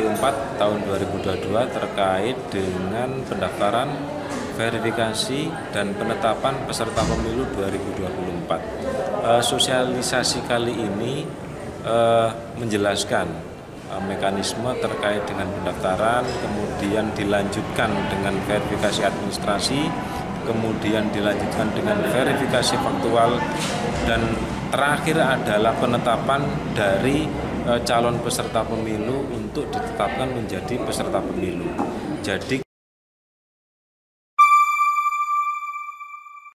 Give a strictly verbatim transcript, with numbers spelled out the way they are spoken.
puluh empat tahun dua ribu dua puluh dua terkait dengan pendaftaran, verifikasi, dan penetapan peserta pemilu dua ribu dua puluh empat. E, sosialisasi kali ini e, menjelaskan e, mekanisme terkait dengan pendaftaran, kemudian dilanjutkan dengan verifikasi administrasi, kemudian dilanjutkan dengan verifikasi faktual, dan terakhir adalah penetapan dari e, calon peserta pemilu untuk ditetapkan menjadi peserta pemilu. Jadi